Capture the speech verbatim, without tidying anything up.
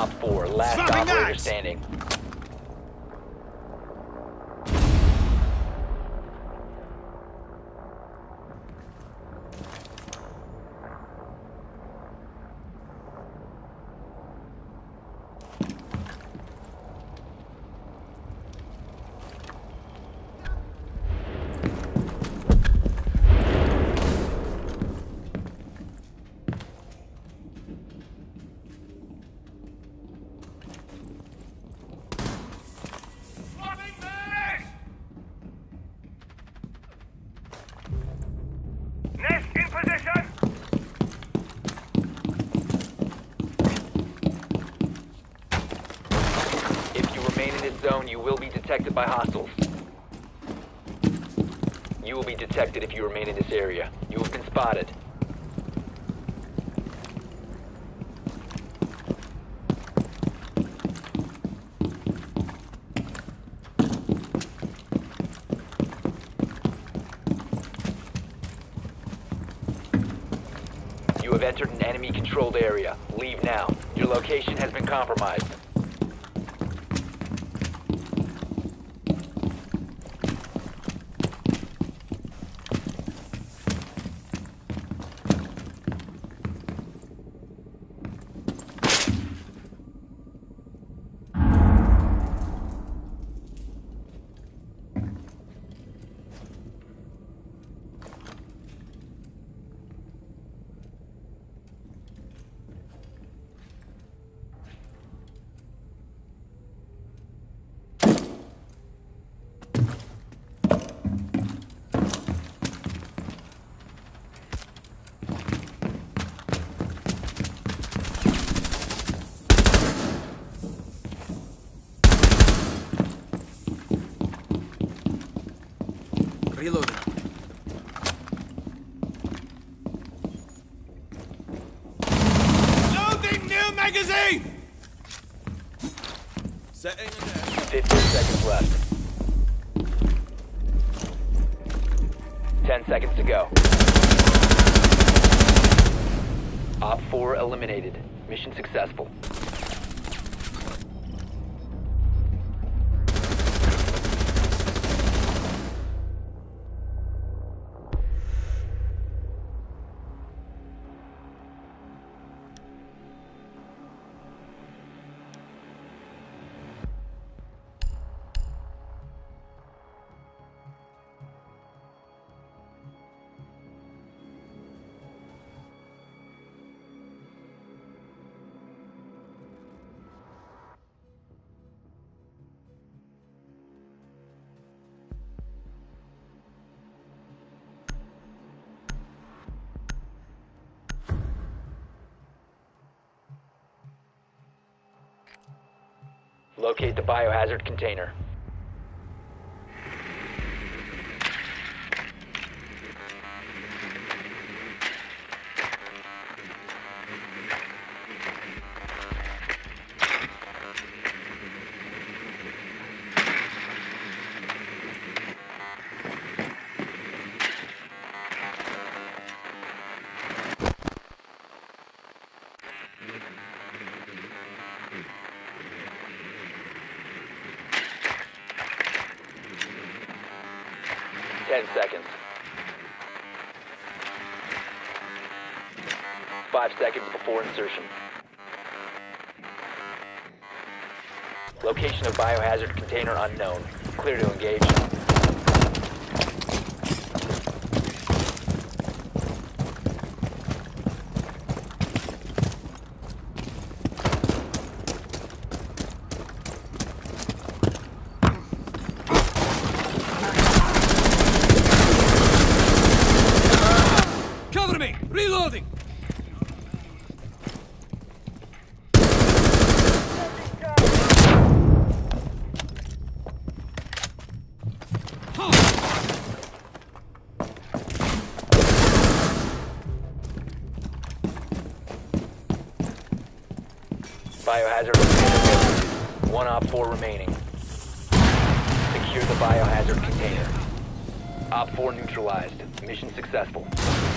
Op four, last Swapping operator knives. standing. Nest in position! If you remain in this zone, you will be detected by hostiles. You will be detected if you remain in this area. You have been spotted. You have entered an enemy-controlled area. Leave now. Your location has been compromised. Reloading. Loading new magazine! Setting an air. fifteen seconds left. ten seconds to go. Op four eliminated. Mission successful. Locate the biohazard container. Ten seconds. Five seconds before insertion. Location of biohazard container unknown. Clear to engage. Cover me! Reloading! Biohazard container. One op four remaining. Secure the biohazard container. Op four neutralized. Mission successful.